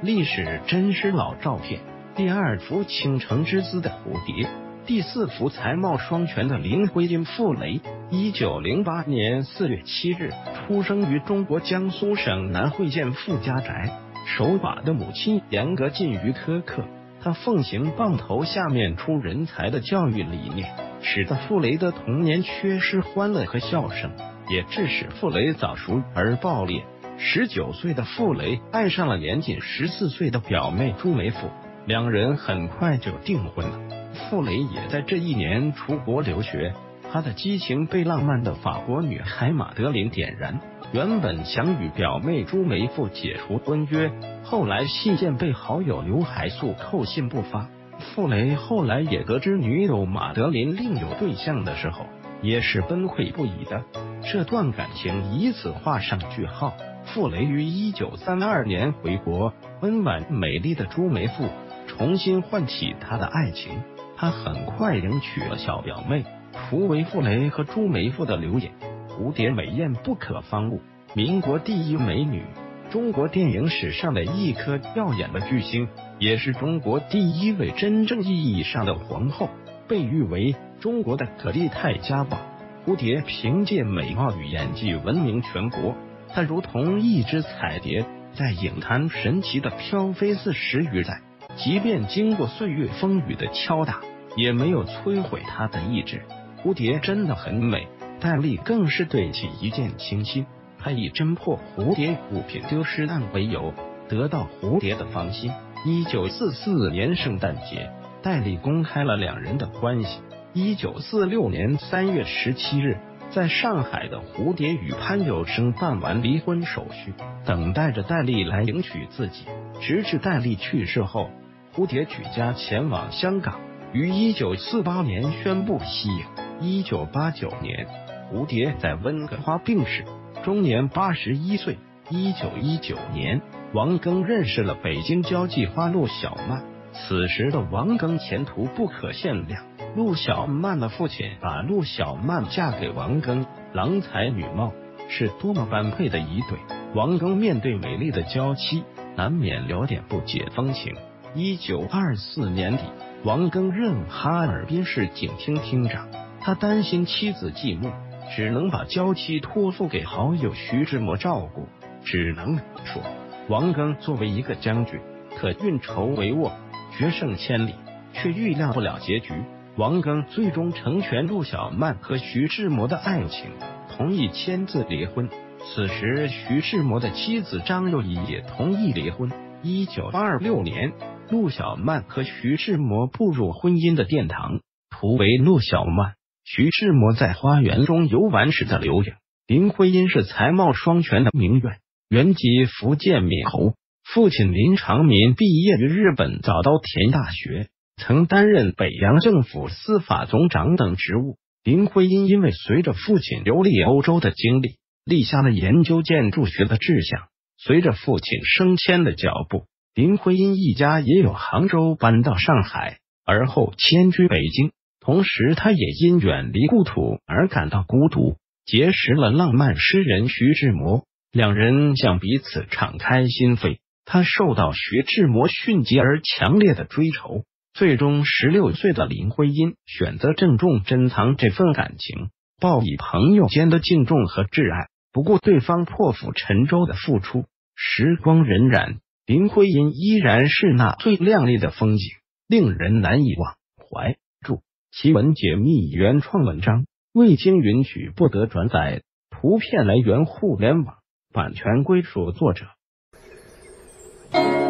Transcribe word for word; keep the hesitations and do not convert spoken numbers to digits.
历史真实老照片，第二幅倾城之姿的蝴蝶，第四幅才貌双全的林徽因傅雷。一九零八年四月七日，出生于中国江苏省南汇县傅家宅。守法的母亲严格禁于苛刻，她奉行棒头下面出人才的教育理念，使得傅雷的童年缺失欢乐和笑声，也致使傅雷早熟而暴烈。十九岁的傅雷爱上了年仅十四岁的表妹朱梅馥，两人很快就订婚了。傅雷也在这一年出国留学，他的激情被浪漫的法国女孩马德琳点燃。原本想与表妹朱梅馥解除婚约，后来信件被好友刘海粟扣信不发。傅雷后来也得知女友马德琳另有对象的时候，也是崩溃不已的。这段感情以此画上句号。傅雷于一九三二年回国，温婉美丽的朱梅馥重新唤起他的爱情。他很快迎娶了小表妹，图为傅雷和朱梅馥的留影。蝴蝶美艳不可方物，民国第一美女，中国电影史上的一颗耀眼的巨星，也是中国第一位真正意义上的皇后，被誉为中国的可丽泰嘉宝。蝴蝶凭借美貌与演技闻名全国，她如同一只彩蝶，在影坛神奇的飘飞四十余载，即便经过岁月风雨的敲打，也没有摧毁她的意志。蝴蝶真的很美，戴笠更是对其一见倾心。他以侦破蝴蝶物品丢失案为由，得到蝴蝶的芳心。一九四四年圣诞节，戴笠公开了两人的关系。一九四六年三月十七日，在上海的蝴蝶与潘有生办完离婚手续，等待着戴笠来迎娶自己。直至戴笠去世后，蝴蝶举家前往香港，于一九四八年宣布息影。一九八九年，蝴蝶在温哥华病逝，终年八十一岁。一九一九年，王庚认识了北京交际花陆小曼，此时的王庚前途不可限量。陆小曼的父亲把陆小曼嫁给王庚，郎才女貌，是多么般配的一对。王庚面对美丽的娇妻，难免有点不解风情。一九二四年底，王庚任哈尔滨市警厅厅长，他担心妻子寂寞，只能把娇妻托付给好友徐志摩照顾。只能说，王庚作为一个将军，可运筹帷幄，决胜千里，却预料不了结局。王庚最终成全陆小曼和徐志摩的爱情，同意签字离婚。此时，徐志摩的妻子张幼仪也同意离婚。一九二六年，陆小曼和徐志摩步入婚姻的殿堂，图为陆小曼、徐志摩在花园中游玩时的留影。林徽因是才貌双全的名媛，原籍福建闽侯，父亲林长民毕业于日本早稻田大学，曾担任北洋政府司法总长等职务。林徽因因为随着父亲游历欧洲的经历，立下了研究建筑学的志向。随着父亲升迁的脚步，林徽因一家也由杭州搬到上海，而后迁居北京。同时，他也因远离故土而感到孤独，结识了浪漫诗人徐志摩，两人向彼此敞开心扉。他受到徐志摩迅疾而强烈的追求，最终十六岁的林徽因选择郑重珍藏这份感情，报以朋友间的敬重和挚爱，不顾对方破釜沉舟的付出。时光荏苒，林徽因依然是那最亮丽的风景，令人难以忘怀。注：奇文解密原创文章，未经允许不得转载，图片来源互联网，版权归属作者。